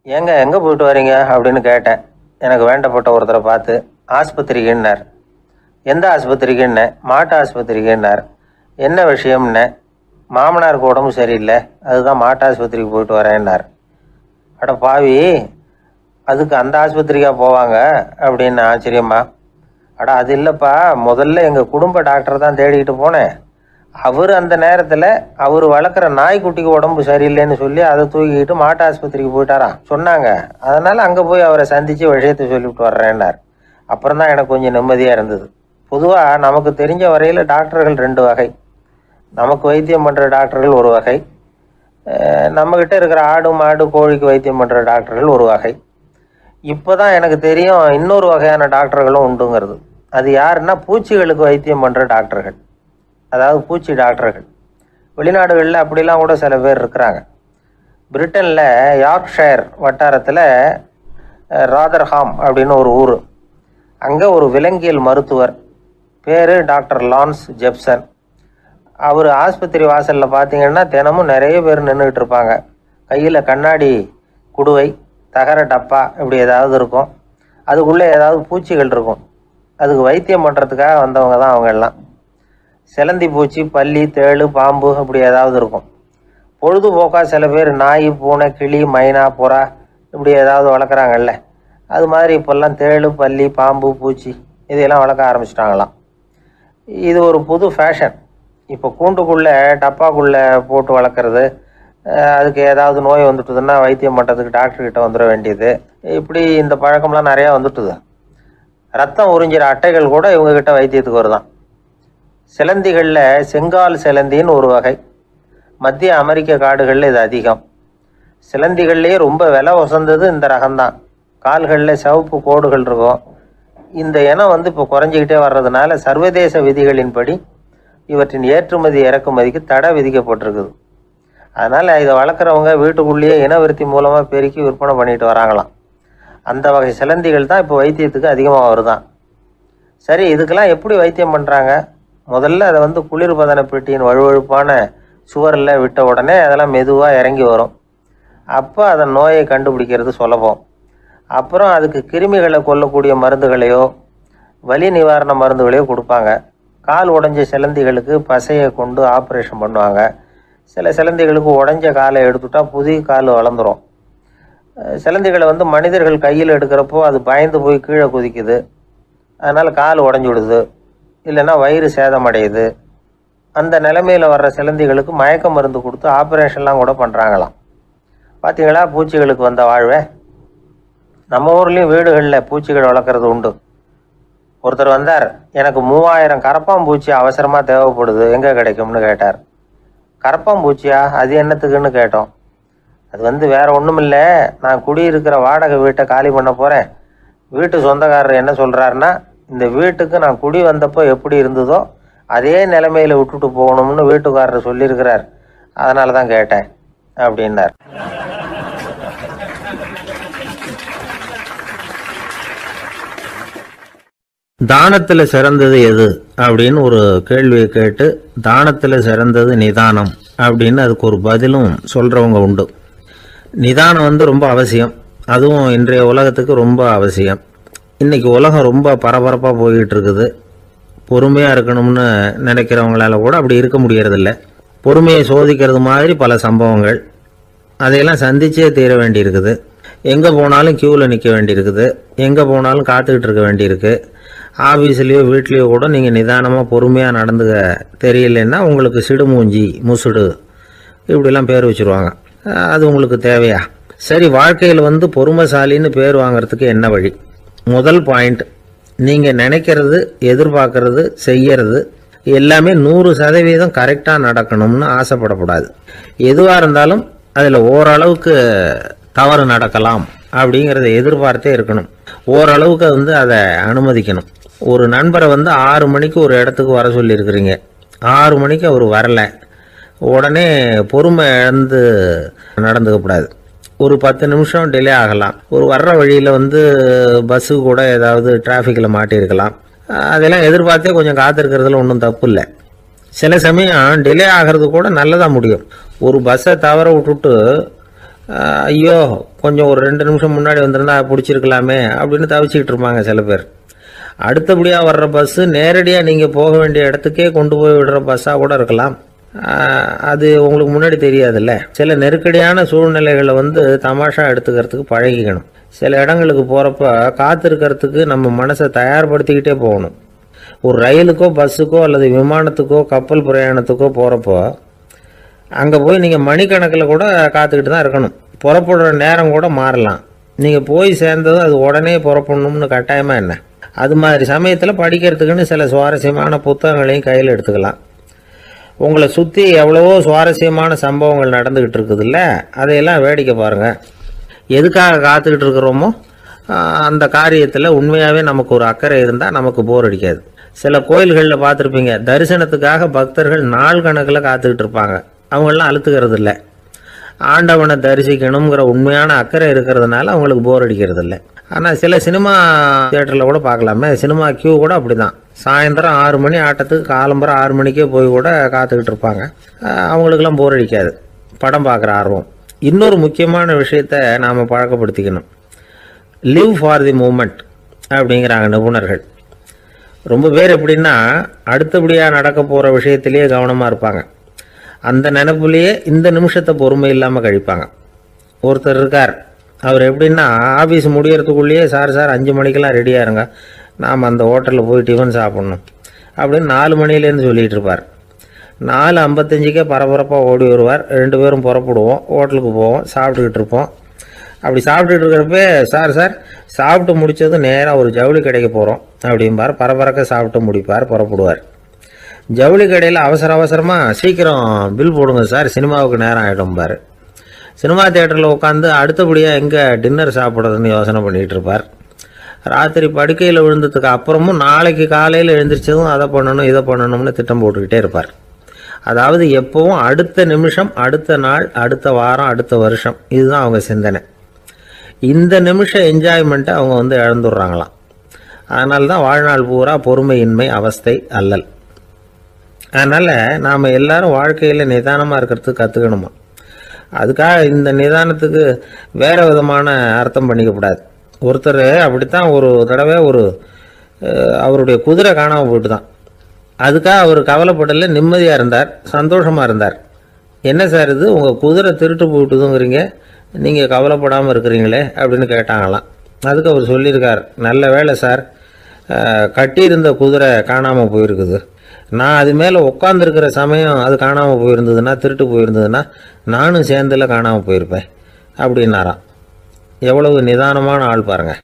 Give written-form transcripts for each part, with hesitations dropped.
ஏங்க எங்கே போயிட்டு வரீங்க அப்படின்னு கேட்டேன். எனக்கு வேண்டப்பட்ட ஒருத்தரை பார்த்து. ஆஸ்பத்திரிக்குன்னார். எந்த ஆஸ்பத்திரிக்குன்னே? மாட்டு ஆஸ்பத்திரிக்குன்னார். என்ன விஷயம்னே? மாமனாருக்கு உடம்பு சரியில்லை, அதுதான் மாட்டு ஆஸ்பத்திரிக்கு போயிட்டு வரேன்னார். அட பாவி, அதுக்கு அந்த ஆஸ்பத்திரிக்கா போவாங்க அப்படின்னு ஆச்சரியமா. அட அது இல்லைப்பா, முதல்ல எங்கள் குடும்ப டாக்டர் தான் தேடிக்கிட்டு போனேன். அவர் அந்த நேரத்தில் அவர் வளர்க்குற நாய்க்குட்டிக்கு உடம்பு சரியில்லைன்னு சொல்லி அதை தூக்கிக்கிட்டு மாட்டு ஆஸ்பத்திரிக்கு போயிட்டாராம் சொன்னாங்க. அதனால் அங்கே போய் அவரை சந்தித்து விஷயத்தை சொல்லிவிட்டு வர்றேன்னார். அப்புறம் தான் எனக்கு கொஞ்சம் நிம்மதியாக இருந்தது. பொதுவாக நமக்கு தெரிஞ்ச வரையில் டாக்டர்கள் 2 வகை. நமக்கு வைத்தியம் பண்ணுற டாக்டர்கள் ஒரு வகை, நம்மக்கிட்ட இருக்கிற ஆடு மாடு கோழிக்கு வைத்தியம் பண்ணுற டாக்டர்கள் ஒரு வகை. இப்போ தான் எனக்கு தெரியும் இன்னொரு வகையான டாக்டர்களும் உண்டுங்கிறது. அது யாருன்னா பூச்சிகளுக்கு வைத்தியம் பண்ணுற டாக்டர்கள், அதாவது பூச்சி டாக்டர்கள். வெளிநாடுகளில் அப்படிலாம் கூட சில பேர் இருக்கிறாங்க. பிரிட்டனில் யார்க்ஷயர் வட்டாரத்தில் ராதர்ஹாம் அப்படின்னு ஒரு ஊர். அங்கே ஒரு விலங்கியல் மருத்துவர், பேர் டாக்டர் லான்ஸ் ஜெப்சன். அவர் ஆஸ்பத்திரி வாசலில் பார்த்தீங்கன்னா தினமும் நிறைய பேர் நின்றுக்கிட்டு இருப்பாங்க. கையில் கண்ணாடி குடுவை, தகர டப்பா இப்படி ஏதாவது இருக்கும். அதுக்குள்ளே ஏதாவது பூச்சிகள் இருக்கும். அதுக்கு வைத்தியம் பண்ணுறதுக்காக வந்தவங்க தான் அவங்க எல்லாம். சிலந்தி பூச்சி, பல்லி, தேளு, பாம்பு இப்படி ஏதாவது இருக்கும். பொழுதுபோக்காக சில பேர் நாய், பூனை, கிளி, மைனா, புறா இப்படி ஏதாவது வளர்க்குறாங்கல்ல, அது மாதிரி இப்போல்லாம் தேளு, பல்லி, பாம்பு, பூச்சி இதையெல்லாம் வளர்க்க ஆரம்பிச்சிட்டாங்களாம். இது ஒரு புது ஃபேஷன். இப்போ கூண்டுக்குள்ளே டப்பாக்குள்ளே போட்டு வளர்க்குறது, அதுக்கு ஏதாவது நோய் வந்துட்டுதுன்னா வைத்தியம் பண்ணுறதுக்கு டாக்டர்கிட்ட வந்துட வேண்டியது, இப்படி இந்த பழக்கம்லாம் நிறையா வந்துட்டுது. ரத்தம் உறிஞ்சிற அட்டைகள் கூட இவங்ககிட்ட வைத்தியத்துக்கு வருதான். சிலந்திகளில் செங்கால் சிலந்தின்னு ஒரு வகை. மத்திய அமெரிக்க காடுகளில் இது அதிகம். சிலந்திகள்லேயே ரொம்ப விலை உசந்தது இந்த ரகம்தான். கால்களில் சிவப்பு கோடுகள் இருக்கும். இந்த இனம் இப்போ குறைஞ்சிக்கிட்டே வர்றதுனால சர்வதேச விதிகளின்படி இவற்றின் ஏற்றுமதி இறக்குமதிக்கு தடை விதிக்கப்பட்டிருக்குது. அதனால் இதை வளர்க்குறவங்க வீட்டுக்குள்ளேயே இனவிருத்தி மூலமாக பெருக்கி விற்பனை பண்ணிட்டு வராங்களாம். அந்த வகை சிலந்திகள் தான் இப்போ வைத்தியத்துக்கு அதிகமாக வருதான். சரி, இதுக்கெல்லாம் எப்படி வைத்தியம் பண்ணுறாங்க? முதல்ல அதை குளிர்பதன பெட்டியின் வழுவழுப்பான சுவரில் விட்ட உடனே அதெல்லாம் மெதுவாக இறங்கி வரும். அப்போ அதன் நோயை கண்டுபிடிக்கிறது சுலபம். அப்புறம் அதுக்கு கிருமிகளை கொல்லக்கூடிய மருந்துகளையோ வலி நிவாரண மருந்துகளையோ கொடுப்பாங்க. கால் உடைஞ்ச சிலந்திகளுக்கு பசையை கொண்டு ஆப்ரேஷன் பண்ணுவாங்க. சில சிலந்திகளுக்கு உடைஞ்ச காலை எடுத்துட்டா புதிய கால் வளர்ந்துடும். சிலந்திகளை மனிதர்கள் கையில் எடுக்கிறப்போ அது பயந்து போய் கீழே குதிக்குது, அதனால் கால் உடஞ்சி விடுது, இல்லைன்னா வயிறு சேதமடையுது. அந்த நிலைமையில் வர்ற சிலந்திகளுக்கு மயக்க மருந்து கொடுத்து ஆப்ரேஷன்லாம் கூட பண்ணுறாங்களாம். பார்த்தீங்களா பூச்சிகளுக்கு வந்த வாழ்வே. நம்ம ஊர்லேயும் வீடுகளில் பூச்சிகள் வளர்க்குறது உண்டு. ஒருத்தர் வந்தார், எனக்கு 3000 கரப்பாம்பூச்சி அவசரமாக தேவைப்படுது, எங்கே கிடைக்கும்னு கேட்டார். கரப்பாம்பூச்சியா? அது என்னத்துக்குன்னு கேட்டோம். அது வேற ஒன்றும் இல்லை, நான் குடியிருக்கிற வாடகை வீட்டை காலி பண்ண போகிறேன். வீட்டு சொந்தக்காரர் என்ன சொல்கிறாருன்னா, இந்த வீட்டுக்கு நான் குடி வந்தப்போ எப்படி இருந்ததோ அதே நிலைமையில் விட்டுட்டு போகணும்னு வீட்டுக்காரர் சொல்லியிருக்கிறார், அதனால தான் கேட்டேன் அப்படின்னார். தானத்தில் சிறந்தது எது அப்படின்னு ஒரு கேள்வியை கேட்டு, தானத்தில் சிறந்தது நிதானம் அப்படின்னு அதுக்கு ஒரு பதிலும் சொல்கிறவங்க உண்டு. நிதானம் ரொம்ப அவசியம். அதுவும் இன்றைய உலகத்துக்கு ரொம்ப அவசியம். இன்றைக்கி உலகம் ரொம்ப பரபரப்பாக போய்கிட்டு இருக்குது. பொறுமையாக இருக்கணும்னு நினைக்கிறவங்களால கூட அப்படி இருக்க முடியறதில்ல. பொறுமையை சோதிக்கிறது மாதிரி பல சம்பவங்கள், அதையெல்லாம் சந்திச்சே தீர வேண்டியிருக்குது. எங்கே போனாலும் க்யூவில் நிற்க வேண்டியிருக்குது, எங்கே போனாலும் காத்துக்கிட்டு இருக்க வேண்டியிருக்கு. ஆஃபீஸ்லேயோ வீட்லேயோ கூட நீங்கள் நிதானமாக பொறுமையாக நடந்துக்க தெரியலன்னா உங்களுக்கு சிடுமூஞ்சி, முசுடு இப்படிலாம் பேர் வச்சுருவாங்க. அது உங்களுக்கு தேவையா? சரி, வாழ்க்கையில் பொறுமைசாலின்னு பேர் வாங்கிறதுக்கு என்ன வழி? முதல் பாயிண்ட், நீங்கள் நினைக்கிறது, எதிர்பார்க்கறது, செய்யறது எல்லாமே 100% கரெக்டாக நடக்கணும்னு ஆசைப்படக்கூடாது. எதுவாக இருந்தாலும் அதில் ஓரளவுக்கு தவறு நடக்கலாம் அப்படிங்கிறத எதிர்பார்த்தே இருக்கணும். ஓரளவுக்கு அதை அனுமதிக்கணும். ஒரு நண்பரை 6 மணிக்கு ஒரு இடத்துக்கு வர சொல்லியிருக்கிறீங்க, 6 மணிக்கு அவர் வரலை, உடனே பொறுமை இழந்து நடந்துக்கக்கூடாது. ஒரு 10 நிமிஷம் டிலே ஆகலாம். ஒரு வர்ற வழியில் பஸ்ஸு கூட ஏதாவது டிராஃபிக்கில் மாட்டியிருக்கலாம். அதெல்லாம் எதிர்பார்த்தே கொஞ்சம் காத்திருக்கிறதுல ஒன்றும் தப்பு இல்லை. சில சமயம் டிலே ஆகிறது கூட நல்லதாக முடியும். ஒரு பஸ்ஸை தவற விட்டுட்டு ஐயோ கொஞ்சம் ஒரு 2 நிமிஷம் முன்னாடி வந்திருந்தா பிடிச்சிருக்கலாமே அப்படின்னு தவிச்சிக்கிட்டு இருப்பாங்க சில பேர். அடுத்தபடியாக வர்ற பஸ்ஸு நேரடியாக நீங்கள் போக வேண்டிய இடத்துக்கே கொண்டு போய் விடுற பஸ்ஸாக கூட இருக்கலாம். அது உங்களுக்கு முன்னாடி தெரியாதுல்ல. சில நெருக்கடியான சூழ்நிலைகளை தமாஷா எடுத்துக்கிறதுக்கு பழகிக்கணும். சில இடங்களுக்கு போகிறப்ப காத்திருக்கிறதுக்கு நம்ம மனசை தயார்படுத்திக்கிட்டே போகணும். ஒரு ரயிலுக்கோ பஸ்ஸுக்கோ அல்லது விமானத்துக்கோ கப்பல் பிரயாணத்துக்கோ போகிறப்போ அங்கே போய் நீங்கள் மணிக்கணக்கில் கூட காத்துக்கிட்டு தான் இருக்கணும். புறப்படுற நேரம் கூட மாறலாம். நீங்கள் போய் சேர்ந்ததும் அது உடனே புறப்படணும்னு கட்டாயமாக என்ன? அது மாதிரி சமயத்தில் படிக்கிறதுக்குன்னு சில சுவாரஸ்யமான புத்தகங்களையும் கையில் எடுத்துக்கலாம். உங்களை சுற்றி எவ்வளவோ சுவாரஸ்யமான சம்பவங்கள் நடந்துக்கிட்டு இருக்குதுல்ல, அதையெல்லாம் வேடிக்கை பாருங்கள். எதுக்காக காத்துக்கிட்டு இருக்கிறோமோ அந்த காரியத்தில் உண்மையாகவே நமக்கு ஒரு அக்கறை இருந்தால் நமக்கு போர் அடிக்காது. சில கோயில்களில் பார்த்துருப்பீங்க, தரிசனத்துக்காக பக்தர்கள் நாள் கணக்கில் காத்துக்கிட்டு இருப்பாங்க. அவங்களெலாம் அழுத்துக்கிறது இல்லை. ஆண்டவனை தரிசிக்கணுங்கிற உண்மையான அக்கறை இருக்கிறதுனால அவங்களுக்கு போர் அடிக்கிறது இல்லை. ஆனால் சில சினிமா தியேட்டரில் கூட பார்க்கலாமே, சினிமா கியூ கூட அப்படி தான். சாயந்தரம் 6 மணி ஆட்டத்துக்கு காலம்பரம் 6 மணிக்கே போய் கூட காத்துக்கிட்டு இருப்பாங்க. அவங்களுக்கெல்லாம் போர் அடிக்காது, படம் பார்க்குற ஆர்வம். இன்னொரு முக்கியமான விஷயத்தை நாம் பழக்கப்படுத்திக்கணும். லிவ் ஃபார் தி மூமெண்ட் அப்படிங்கிறாங்க நிபுணர்கள். ரொம்ப பேர் எப்படின்னா அடுத்தபடியாக நடக்க போகிற விஷயத்திலேயே கவனமாக இருப்பாங்க. அந்த நினைப்புலேயே இந்த நிமிஷத்தை பொறுமை இல்லாமல் கழிப்பாங்க. ஒருத்தர் இருக்கார், அவர் எப்படின்னா ஆஃபீஸ் முடியறதுக்குள்ளேயே சார் 5 மணிக்கெல்லாம் ரெடியாக இருங்க, நாம் அந்த ஹோட்டலில் போய் டிஃபன் சாப்பிட்ணும் அப்படின்னு 4 மணிலேருந்து சொல்லிகிட்டு இருப்பார். 4:55க்கே பரபரப்பாக ஓடி வருவார். 2 பேரும் புறப்படுவோம், ஹோட்டலுக்கு போவோம், சாப்பிட்டுக்கிட்டு இருப்போம். அப்படி சாப்பிட்டுட்டு இருக்கிறப்ப சார் சாப்பிட்டு முடித்ததும் நேராக ஒரு ஜவுளி கடைக்கு போகிறோம் அப்படிம்பார். பரபரக்க சாப்பிட்டு முடிப்பார், புறப்படுவார். ஜவுளி கடையில் அவசரமாக சீக்கிரம் பில் போடுங்க சார், சினிமாவுக்கு நேரம் ஆகிடும்பார். சினிமா தியேட்டரில் உட்காந்து அடுத்தபடியாக எங்கே டின்னர் சாப்பிட்றதுன்னு யோசனை பண்ணிகிட்டு இருப்பார். ராத்திரி படுக்கையில் விழுந்ததுக்கு அப்புறமும் நாளைக்கு காலையில் எழுந்திரிச்சதும் அதை பண்ணணும் இதை பண்ணணும்னு திட்டம் போட்டுக்கிட்டே இருப்பார். அதாவது எப்போவும் அடுத்த நிமிஷம், அடுத்த நாள், அடுத்த வாரம், அடுத்த வருஷம், இதுதான் அவங்க சிந்தனை. இந்த நிமிஷம் என்ஜாய்மெண்ட்டை அவங்க இழந்துடுறாங்களாம். அதனால தான் வாழ்நாள் பூரா பொறுமையின்மை, அவஸ்தை, அல்லல். அதனால் நாம் எல்லாரும் வாழ்க்கையில் நிதானமாக இருக்கிறதுக்கு கற்றுக்கணுமா. அதுக்காக இந்த நிதானத்துக்கு வேறு விதமான அர்த்தம் பண்ணிக்கக்கூடாது. ஒருத்தர் அப்படித்தான் ஒரு தடவை அவருடைய குதிரை காணாமல் போயிட்டு தான். அதுக்காக அவர் கவலைப்படலை, நிம்மதியாக இருந்தார், சந்தோஷமாக இருந்தார். என்ன சார் இது, உங்கள் குதிரை திருட்டு போயிட்டுதுங்கிறீங்க, நீங்கள் கவலைப்படாமல் இருக்கிறீங்களே அப்படின்னு கேட்டாங்களாம். அதுக்கு அவர் சொல்லியிருக்கார், நல்ல வேலை சார், கட்டியிருந்த குதிரை காணாமல் போயிருக்குது. நான் அது மேலே உட்காந்துருக்கிற சமயம் அது காணாமல் போயிருந்ததுன்னா, திருட்டு போயிருந்ததுன்னா நானும் சேர்ந்தில் காணாமல் போயிருப்பேன் அப்படின்னாராம். எவ்வளவு நிதானமான ஆள் பாருங்கள்.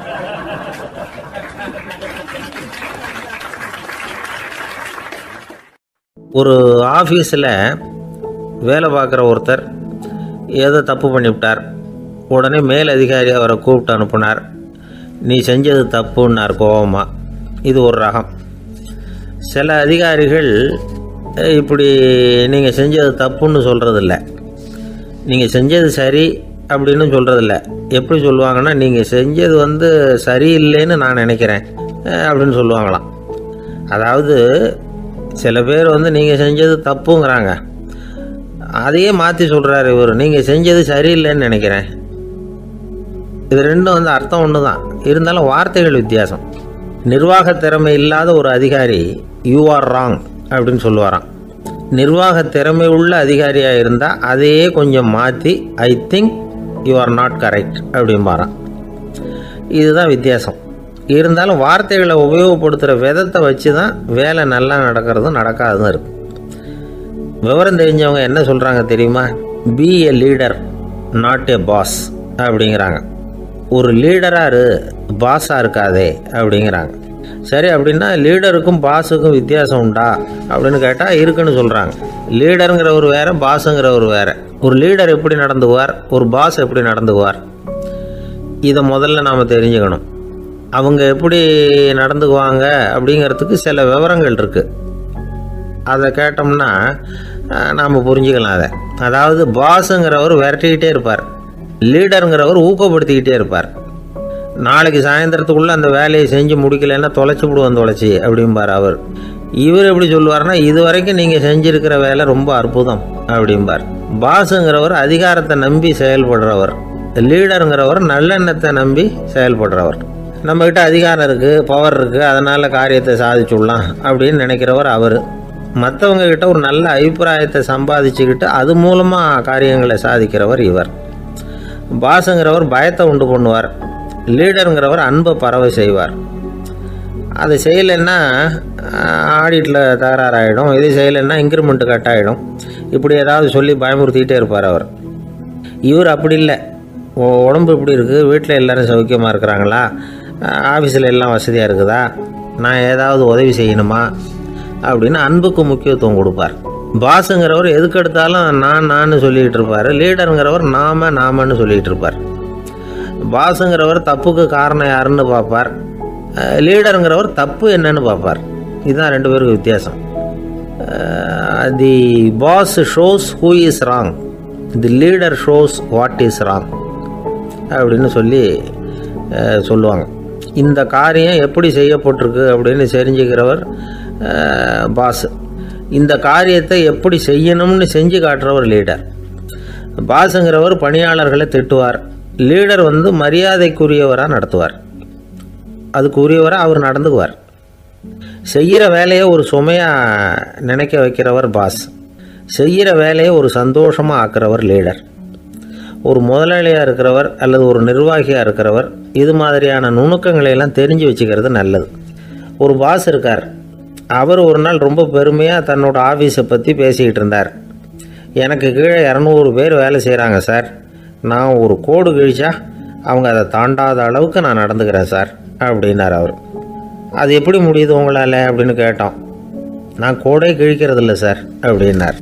ஒரு ஆஃபீஸில் வேலை பார்க்குற ஒருத்தர் ஏதோ தப்பு பண்ணிவிட்டார். உடனே மேல் அதிகாரி அவரை கூப்பிட்டு அனுப்புனார். நீ செஞ்சது தப்புன்னார் கோபமாக. இது ஒரு ரகம். சில அதிகாரிகள் இப்படி நீங்கள் செஞ்சது தப்புன்னு சொல்கிறதில்ல, நீங்கள் செஞ்சது சரி அப்படின்னு சொல்கிறதில்ல. எப்படி சொல்லுவாங்கன்னா, நீங்கள் செஞ்சது சரியில்லைன்னு நான் நினைக்கிறேன் அப்படின்னு சொல்லுவாங்களாம். அதாவது சில பேர் நீங்கள் செஞ்சது தப்புங்கிறாங்க, அதையே மாற்றி சொல்கிறாரு இவர், நீங்கள் செஞ்சது சரியில்லைன்னு நினைக்கிறேன். இது ரெண்டும் அர்த்தம் ஒன்று தான், இருந்தாலும் வார்த்தைகள் வித்தியாசம். நிர்வாக திறமை இல்லாத ஒரு அதிகாரி யூ ஆர் ராங் அப்படின்னு சொல்லுவாராம். நிர்வாக திறமை உள்ள அதிகாரியாக இருந்தால் அதையே கொஞ்சம் மாற்றி I think you are not correct அப்படிம்பாராம். இதுதான் வித்தியாசம். இருந்தாலும் வார்த்தைகளை உபயோகப்படுத்துகிற விதத்தை வச்சு தான் வேலை நல்லா நடக்கிறதும் நடக்காததும் இருக்குது. விவரம் தெரிஞ்சவங்க என்ன சொல்கிறாங்க தெரியுமா? Be a leader not a boss அப்படிங்கிறாங்க. ஒரு லீடராக பாஸாக இருக்காதே அப்படிங்கிறாங்க. சரி, அப்படின்னா லீடருக்கும் பாஸுக்கும் வித்தியாசம் உண்டா அப்படின்னு கேட்டால் இருக்குன்னு சொல்கிறாங்க. லீடருங்கிறவர் வேறு, பாஸுங்கிறவர் வேறு. ஒரு லீடர் எப்படி நடந்துக்குவார், ஒரு பாஸ் எப்படி நடந்துக்குவார், இதை முதல்ல நாம் தெரிஞ்சுக்கணும். அவங்க எப்படி நடந்துக்குவாங்க அப்படிங்கிறதுக்கு சில விவரங்கள் இருக்குது. அதை கேட்டோம்னா நாம் புரிஞ்சுக்கலாம் அதை. அதாவது பாஸுங்கிறவர் விரட்டிக்கிட்டே இருப்பார், லீடருங்கிறவர் ஊக்கப்படுத்திக்கிட்டே இருப்பார். நாளைக்கு சாயந்தரத்துக்குள்ளே அந்த வேலையை செஞ்சு முடிக்கலைன்னா தொலைச்சி விடுவோம் தொலைச்சி அப்படிம்பார் அவர். இவர் எப்படி சொல்லுவார்னா, இது வரைக்கும் நீங்கள் செஞ்சுருக்கிற வேலை ரொம்ப அற்புதம் அப்படிம்பார். பாஸுங்கிறவர் அதிகாரத்தை நம்பி செயல்படுறவர், லீடருங்கிறவர் நல்லெண்ணத்தை நம்பி செயல்படுறவர். நம்மக்கிட்ட அதிகாரம் இருக்குது, பவர் இருக்குது, அதனால் காரியத்தை சாதிச்சுடலாம் அப்படின்னு நினைக்கிறவர் அவர். மற்றவங்கக்கிட்ட ஒரு நல்ல அபிப்பிராயத்தை சம்பாதிச்சுக்கிட்டு அது மூலமாக காரியங்களை சாதிக்கிறவர் இவர். பாஸுங்கிறவர் பயத்தை உண்டு பண்ணுவார், லீடருங்கிறவர் அன்பை பரவ செய்வார். அது செய்யலைன்னா ஆடிட்டில் தகராறாயிடும், இது செய்யலைன்னா இன்க்ரிமெண்ட்டு கட் ஆகிடும், இப்படி ஏதாவது சொல்லி பயமுறுத்திக்கிட்டே இருப்பார் அவர். இவர் அப்படி இல்லை. உடம்பு இப்படி இருக்குது, வீட்டில் எல்லோரும் சௌக்கியமாக இருக்கிறாங்களா, ஆஃபீஸில் எல்லாம் வசதியாக இருக்குதா, நான் ஏதாவது உதவி செய்யணுமா அப்படின்னு அன்புக்கு முக்கியத்துவம் கொடுப்பார். பாஸுங்கிறவர் எதுக்கு எடுத்தாலும் நான் சொல்லிகிட்டு இருப்பார், லீடருங்கிறவர் நாமன்னு சொல்லிகிட்டு இருப்பார். பாஸுங்கிறவர் தப்புக்கு காரணம் யாருன்னு பார்ப்பார், லீடருங்கிறவர் தப்பு என்னன்னு பார்ப்பார். இதுதான் ரெண்டு பேருக்கு வித்தியாசம். The boss shows who is wrong, the leader shows what is wrong அப்படின்னு சொல்லுவாங்க. இந்த காரியம் எப்படி செய்யப்பட்டிருக்கு அப்படின்னு தெரிஞ்சுக்கிறவர் பாஸ். இந்த காரியத்தை எப்படி செய்யணும்னு செஞ்சு காட்டுறவர் லீடர். பாஸுங்கிறவர் பணியாளர்களை திட்டுவார், லீடர் மரியாதைக்குரியவராக நடத்துவார், அதுக்குரியவராக அவர் நடந்துக்குவார். செய்கிற வேலையை ஒரு சுமையாக நினைக்க வைக்கிறவர் பாஸ், செய்கிற வேலையை ஒரு சந்தோஷமாக ஆக்கிறவர் லீடர். ஒரு முதலாளியாக இருக்கிறவர் அல்லது ஒரு நிர்வாகியாக இருக்கிறவர் இது மாதிரியான நுணுக்கங்களையெல்லாம் தெரிஞ்சு வச்சுக்கிறது நல்லது. ஒரு பாஸ் இருக்கார், அவர் ஒரு நாள் ரொம்ப பெருமையாக தன்னோட ஆஃபீஸை பற்றி பேசிக்கிட்டு இருந்தார். எனக்கு கீழே 200 பேர் வேலை செய்கிறாங்க சார், நான் ஒரு கோடு கிழிச்சா அவங்க அதை தாண்டாத அளவுக்கு நான் நடந்துக்கிறேன் சார் அப்படின்னார் அவர். அது எப்படி முடியுது உங்களால் அப்படின்னு கேட்டோம். நான் கோடே கிழிக்கிறதில்ல சார் அப்படின்னார்.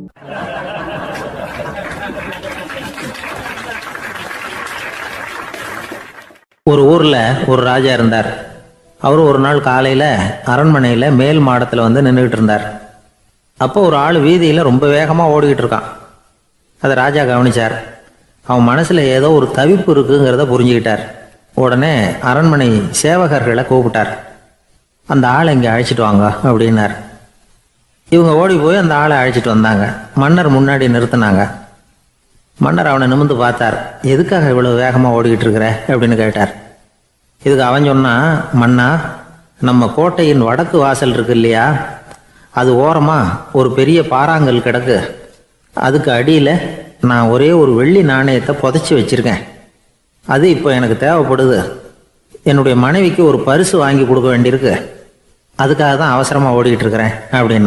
ஒரு ஊரில் ஒரு ராஜா இருந்தார். அவர் ஒரு நாள் காலையில் அரண்மனையில் மேல் மாடத்தில் நின்றுக்கிட்டு இருந்தார். அப்போ ஒரு ஆள் வீதியில் ரொம்ப வேகமாக ஓடிக்கிட்டு இருக்கான். அதை ராஜா கவனித்தார். அவன் மனசில் ஏதோ ஒரு தவிப்பு இருக்குங்கிறத புரிஞ்சுக்கிட்டார். உடனே அரண்மனை சேவகர்களை கூப்பிட்டார். அந்த ஆளை இங்கே அழைச்சிட்டு வாங்க அப்படின்னார். இவங்க ஓடி போய் அந்த ஆளை அழைச்சிட்டு வந்தாங்க. மன்னர் முன்னாடி நிறுத்தினாங்க. மன்னர் அவனை நிமிர்ந்து பார்த்தார். எதுக்காக இவ்வளவு வேகமாக ஓடிக்கிட்டு இருக்கிற அப்படின்னு கேட்டார். இதுக்கு அவன் சொன்னான், மன்னா, நம்ம கோட்டையின் வடக்கு வாசல் இருக்கு இல்லையா, அது ஓரமாக ஒரு பெரிய பாறாங்கல் கிடக்கு. அதுக்கு அடியில் நான் ஒரே ஒரு வெள்ளி நாணயத்தை புதைச்சி வச்சுருக்கேன். அது இப்போ எனக்கு தேவைப்படுது. என்னுடைய மனைவிக்கு ஒரு பரிசு வாங்கி கொடுக்க வேண்டியிருக்கு, அதுக்காக தான் அவசரமாக ஓடிக்கிட்டு இருக்கிறேன் அப்படின்னா.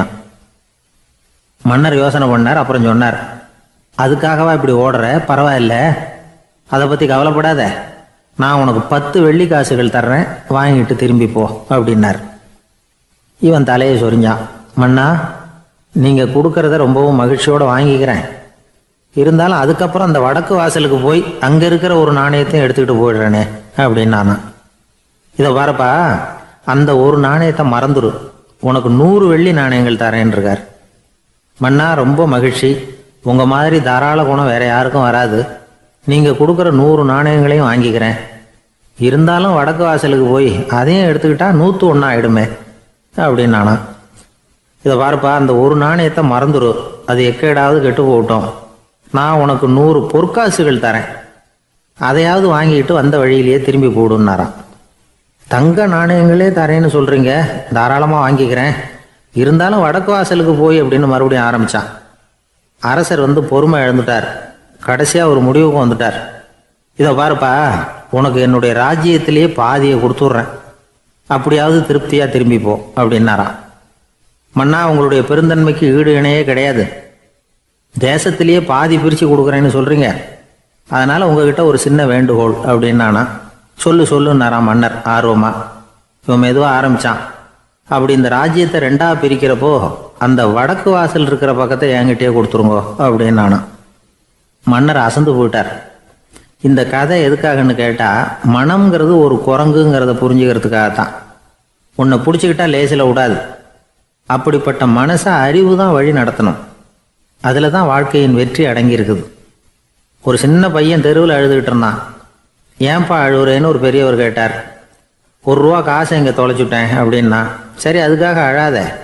மன்னர் யோசனை பண்ணார். அப்புறம் சொன்னார், அதுக்காகவா இப்படி ஓடுற? பரவாயில்ல, அதை பற்றி கவலைப்படாத, நான் உனக்கு 10 வெள்ளி காசுகள் தர்றேன், வாங்கிட்டு திரும்பி போ அப்படின்னார். இவன் தலையை சொரிஞ்சான். மன்னா, நீங்கள் கொடுக்கறத ரொம்பவும் மகிழ்ச்சியோடு வாங்கிக்கிறேன், இருந்தாலும் அதுக்கப்புறம் அந்த வடக்கு வாசலுக்கு போய் அங்கே இருக்கிற ஒரு நாணயத்தையும் எடுத்துக்கிட்டு போயிடுறேனே அப்படின்னானா. இதை பாருப்பா, அந்த ஒரு நாணயத்தை மறந்துடு, உனக்கு 100 வெள்ளி நாணயங்கள் தரேன் இருக்கார். மன்னா, ரொம்ப மகிழ்ச்சி, உங்கள் மாதிரி தாராள குணம் வேற யாருக்கும் வராது, நீங்கள் கொடுக்குற 100 நாணயங்களையும் வாங்கிக்கிறேன், இருந்தாலும் வடக்கு வாசலுக்கு போய் அதையும் எடுத்துக்கிட்டா 101 ஆகிடுமே அப்படின்னானா. இதை பாருப்பா, அந்த ஒரு நாணயத்தை மறந்துடு, அது எக்கேடாவது கெட்டு போகட்டும், நான் உனக்கு 100 பொற்காசுகள் தரேன், அதையாவது வாங்கிட்டு வந்த வழியிலேயே திரும்பி போடுன்னாராம். தங்க நாணயங்களே தரேன்னு சொல்கிறீங்க, தாராளமாக வாங்கிக்கிறேன், இருந்தாலும் வடக்கு வாசலுக்கு போய் அப்படின்னு மறுபடியும் ஆரம்பித்தான். அரசர் பொறுமை இழந்துட்டார். கடைசியாக ஒரு முடிவுக்கு வந்துட்டார். இதை பாருப்பா, உனக்கு என்னுடைய ராஜ்யத்திலேயே பாதியை கொடுத்துட்றேன், அப்படியாவது திருப்தியாக திரும்பி போ அப்படின்னாராம். மன்னா, உங்களுடைய பெருந்தன்மைக்கு ஈடு இணையே கிடையாது, தேசத்திலேயே பாதி பிரித்து கொடுக்குறேன்னு சொல்கிறீங்க, அதனால் உங்ககிட்ட ஒரு சின்ன வேண்டுகோள் அப்படின்னானா. சொல்லுன்னாராம் மன்னர் ஆர்வமா. இவன் மெதுவாக ஆரம்பித்தான். அப்படி இந்த ராஜ்யத்தை 2ஆக பிரிக்கிறப்போ அந்த வடக்கு வாசல் இருக்கிற பக்கத்தை என்கிட்டயே கொடுத்துருங்கோ அப்படின்னானா. மன்னர் அசந்து போயிட்டார். இந்த கதை எதுக்காகன்னு கேட்டால், மனம்ங்கிறது ஒரு குரங்குங்கிறத புரிஞ்சுக்கிறதுக்காகத்தான். உன்னை பிடிச்சிக்கிட்டா லேசில் விடாது, அப்படிப்பட்ட மனசை அறிவு தான் வழி நடத்தணும், அதில் தான் வாழ்க்கையின் வெற்றி அடங்கியிருக்குது. ஒரு சின்ன பையன் தெருவில் அழுதுகிட்டு இருந்தான். ஏன்பா அழுவுறேன்னு ஒரு பெரியவர் கேட்டார். 1 ரூபா காசை இங்கே தொலைச்சுட்டேன் அப்படின்னா. சரி, அதுக்காக அழாத,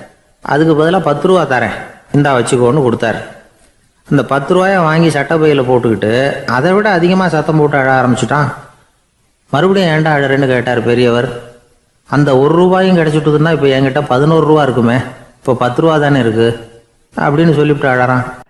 அதுக்கு பதிலாக 10 ரூபா தரேன், இந்தா வச்சுக்கோன்னு கொடுத்தாரு. அந்த 10 ரூபாயை வாங்கி சட்டப்பையில் போட்டுக்கிட்டு அதை விட அதிகமாக சத்தம் போட்டு அழ ஆரம்பிச்சுட்டான். மறுபடியும் ஏன்டா அழறேன்னு கேட்டார் பெரியவர். அந்த 1 ரூபாயும் கிடைச்சிட்டுதுன்னா இப்போ என்கிட்ட 11 ரூபா இருக்குமே, இப்போ 10 ரூபா தானே இருக்குது அப்படின்னு சொல்லிவிட்டு அழறான்.